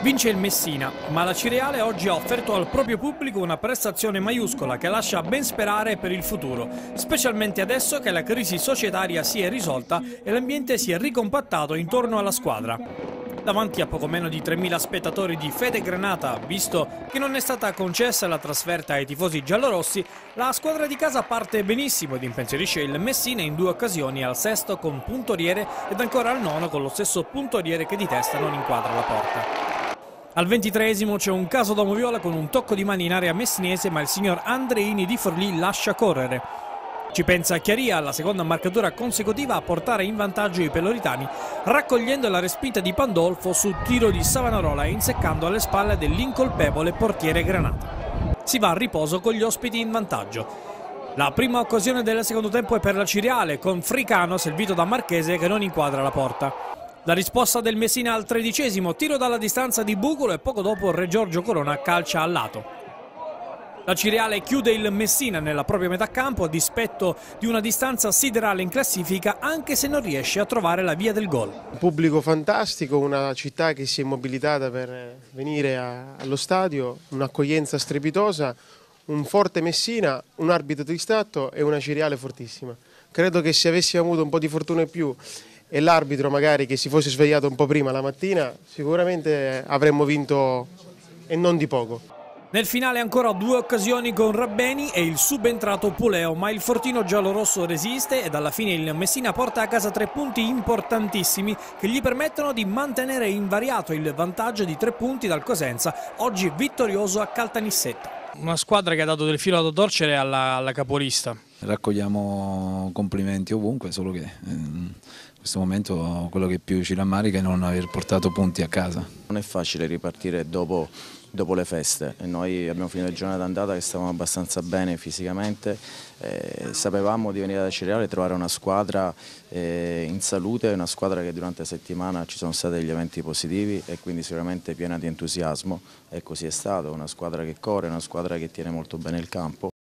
Vince il Messina, ma la Cireale oggi ha offerto al proprio pubblico una prestazione maiuscola che lascia ben sperare per il futuro, specialmente adesso che la crisi societaria si è risolta e l'ambiente si è ricompattato intorno alla squadra. Davanti a poco meno di 3.000 spettatori di Fede Granata, visto che non è stata concessa la trasferta ai tifosi giallorossi, la squadra di casa parte benissimo ed impensierisce il Messina in 2 occasioni, al sesto con puntoriere ed ancora al nono con lo stesso puntoriere che di testa non inquadra la porta. Al 23esimo c'è un caso da moviola con un tocco di mani in area messinese, ma il signor Andreini di Forlì lascia correre. Ci pensa Chiaria, alla seconda marcatura consecutiva, a portare in vantaggio i peloritani, raccogliendo la respinta di Pandolfo su tiro di Savonarola e inseccando alle spalle dell'incolpevole portiere Granata. Si va a riposo con gli ospiti in vantaggio. La prima occasione del secondo tempo è per la Cireale, con Fricano servito da Marchese che non inquadra la porta. La risposta del Messina al 13esimo, tiro dalla distanza di Bucolo e poco dopo Re Giorgio Corona calcia al lato. La Cireale chiude il Messina nella propria metà campo a dispetto di una distanza siderale in classifica, anche se non riesce a trovare la via del gol. Un pubblico fantastico, una città che si è mobilitata per venire allo stadio, un'accoglienza strepitosa, un forte Messina, un arbitro distratto e una Cireale fortissima. Credo che se avessimo avuto un po' di fortuna in più e l'arbitro magari che si fosse svegliato un po' prima la mattina, sicuramente avremmo vinto e non di poco. Nel finale ancora 2 occasioni con Rabbeni e il subentrato Puleo, ma il fortino giallorosso resiste ed alla fine il Messina porta a casa 3 punti importantissimi che gli permettono di mantenere invariato il vantaggio di 3 punti dal Cosenza, oggi vittorioso a Caltanissetta. Una squadra che ha dato del filo da torcere alla capolista. Raccogliamo complimenti ovunque, solo che in questo momento quello che più ci rammarica è non aver portato punti a casa. Non è facile ripartire dopo le feste e noi abbiamo finito la giornata andata che stavamo abbastanza bene fisicamente, sapevamo di venire da Cireale e trovare una squadra in salute, una squadra che durante la settimana ci sono stati degli eventi positivi e quindi sicuramente piena di entusiasmo, e così è stato, una squadra che corre, una squadra che tiene molto bene il campo.